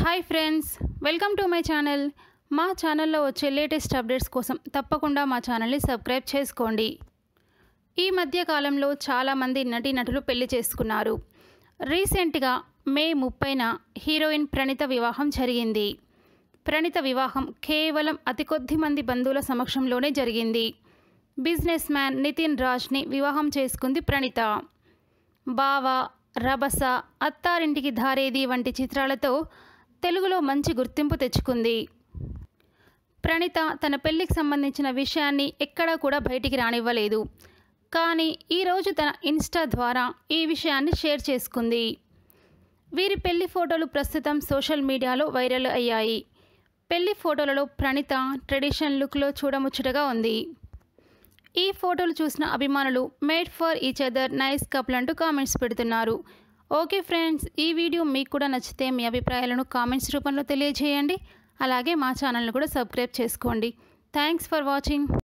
Hi friends, welcome to my channel. మా ఛానల్లో వచ్చే లేటెస్ట్ అప్డేట్స్ కోసం తప్పకుండా మా ఛానల్ని సబ్స్క్రైబ్ చేసుకోండి. ఈ మధ్య కాలంలో చాలామంది నటీనటులు పెళ్లి చేసుకున్నారు. రీసెంట్గా మే 30న హీరోయిన్ ప్రణీత వివాహం జరిగింది. ప్రణీత వివాహం కేవలం అతి కొద్ది మంది బంధువుల సమక్షంలోనే జరిగింది. బిజినెస్ మ్యాన్ నితిన్ రాజ్ని వివాహం చేసుకుంది ప్రణీత. బావ, రభస, అత్తారింటికి దారేది వంటి చిత్రాలతో తెలుగులో మంచి గుర్తింపు తెచ్చుకుంది. ప్రణీత తన పెళ్లికి సంబంధించిన విషయాన్ని ఎక్కడా కూడా బయటికి రానివ్వలేదు. కానీ ఈరోజు తన ఇన్స్టా ద్వారా ఈ విషయాన్ని షేర్ చేసుకుంది. వీరి పెళ్లి ఫోటోలు ప్రస్తుతం సోషల్ మీడియాలో వైరల్ అయ్యాయి. పెళ్లి ఫోటోలలో ప్రణీత ట్రెడిషనల్ లుక్లో చూడముచ్చటగా ఉంది. ఈ ఫోటోలు చూసిన అభిమానులు made for each other, nice couple అంటూ కామెంట్స్ పెడుతున్నారు. ఓకే ఫ్రెండ్స్, ఈ వీడియో మీకు కూడా నచ్చితే మీ అభిప్రాయాలను కామెంట్స్ రూపంలో తెలియజేయండి. అలాగే మా ఛానల్ని కూడా సబ్స్క్రైబ్ చేసుకోండి. Thanks for watching.